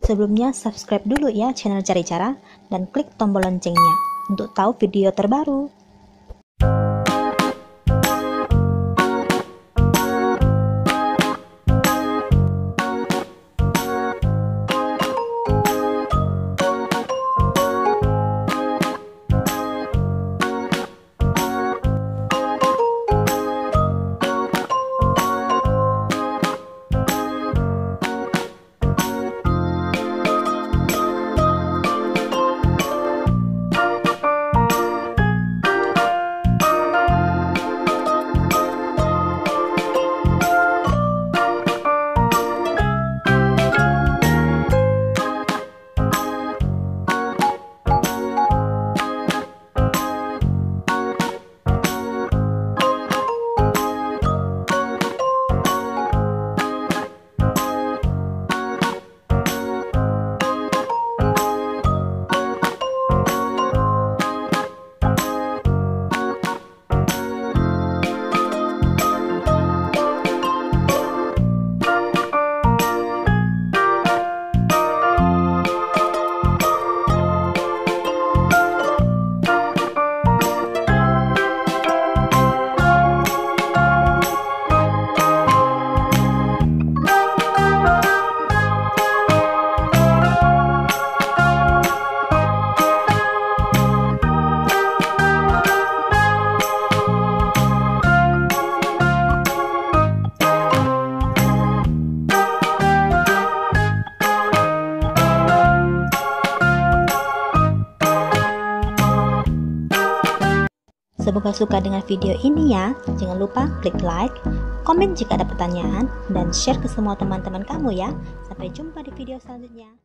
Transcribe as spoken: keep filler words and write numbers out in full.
Sebelumnya subscribe dulu ya channel Cari Cara dan klik tombol loncengnya untuk tahu video terbaru. Semoga suka dengan video ini ya. Jangan lupa klik like, komen jika ada pertanyaan, dan share ke semua teman-teman kamu ya. Sampai jumpa di video selanjutnya.